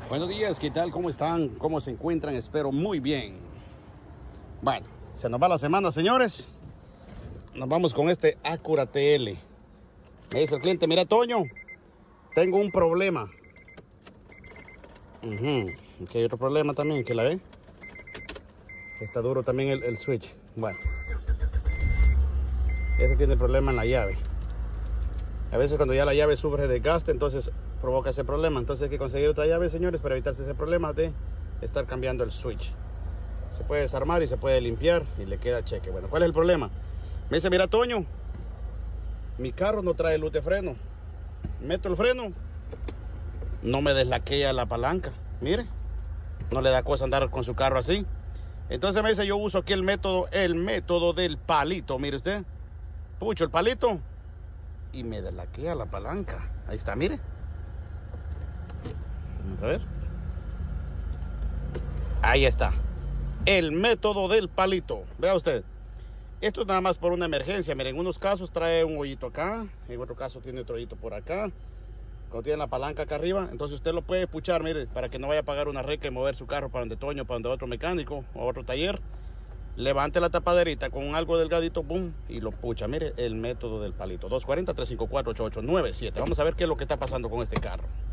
Buenos días, ¿qué tal? ¿Cómo están? ¿Cómo se encuentran? Espero muy bien. Bueno, se nos va la semana, señores. Nos vamos con este Acura TL. Me dice el cliente, mira, Toño, tengo un problema. Aquí hay otro problema también, que la ve. Está duro también el switch. Bueno, este tiene problema en la llave. A veces cuando ya la llave sufre desgaste, entonces provoca ese problema. Entonces hay que conseguir otra llave, señores, para evitarse ese problema de estar cambiando el switch. Se puede desarmar y se puede limpiar y le queda cheque. Bueno, ¿cuál es el problema? Me dice, mira, Toño, mi carro no trae luz de freno. Meto el freno, no me deslaquea la palanca. Mire, no le da cosa andar con su carro así. Entonces me dice, yo uso aquí el método del palito. Mire usted, pucho el palito y me deslaquea la palanca. Ahí está, mire. Vamos a ver. Ahí está. El método del palito. Vea usted. Esto es nada más por una emergencia. Miren, en unos casos trae un hoyito acá. En otro caso tiene otro hoyito por acá. Cuando tiene la palanca acá arriba, entonces usted lo puede puchar, mire, para que no vaya a pagar una reca y mover su carro para donde Toño, para donde otro mecánico o otro taller. Levante la tapaderita con algo delgadito, boom, y lo pucha. Mire, el método del palito. 240-354-8897. Vamos a ver qué es lo que está pasando con este carro.